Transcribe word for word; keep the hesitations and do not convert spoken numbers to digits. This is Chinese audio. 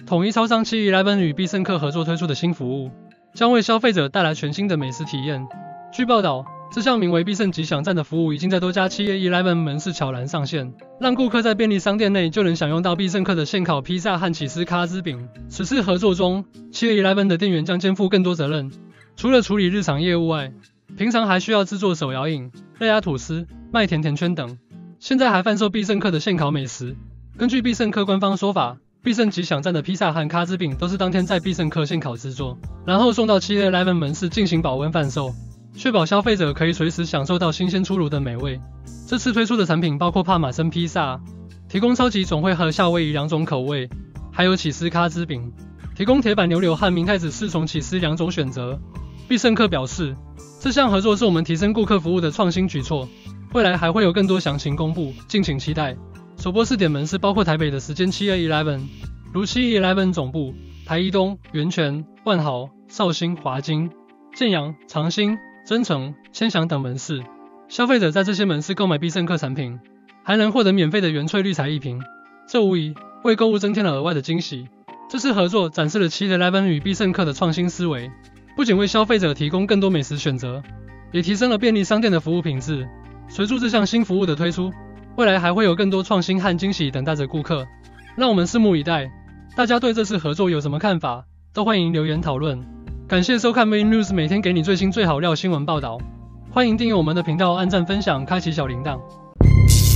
统一超商七 eleven 与必胜客合作推出的新服务，将为消费者带来全新的美食体验。据报道，这项名为必胜吉祥站的服务已经在多家七 eleven 门市巧兰上线，让顾客在便利商店内就能享用到必胜客的现烤披萨和起司卡滋饼。此次合作中，七 eleven 的店员将肩负更多责任，除了处理日常业务外，平常还需要制作手摇饮、热压吐司、卖甜甜圈等。现在还贩售必胜客的现烤美食。根据必胜客官方说法，必胜吉祥站的披萨和卡滋饼都是当天在必胜客现烤制作，然后送到七 eleven 门市进行保温贩售，确保消费者可以随时享受到新鲜出炉的美味。这次推出的产品包括帕玛森披萨，提供超级总会和夏威夷两种口味，还有起司卡滋饼，提供铁板牛柳和明太子四重起司两种选择。必胜客表示，这项合作是我们提升顾客服务的创新举措，未来还会有更多详情公布，敬请期待。首播试点门市包括台北的十间七 eleven， 如七 eleven 总部、台一东、源泉、万豪、绍兴、华金、建阳、长兴、真诚、千祥等门市。消费者在这些门市购买必胜客产品，还能获得免费的原萃滤材一瓶，这无疑为购物增添了额外的惊喜。这次合作展示了七 eleven 与必胜客的创新思维，不仅为消费者提供更多美食选择，也提升了便利商店的服务品质。随着这项新服务的推出，未来还会有更多创新和惊喜等待着顾客，让我们拭目以待。大家对这次合作有什么看法？都欢迎留言讨论。感谢收看 Main News， 每天给你最新最好料新闻报道。欢迎订阅我们的频道，按赞分享，开启小铃铛。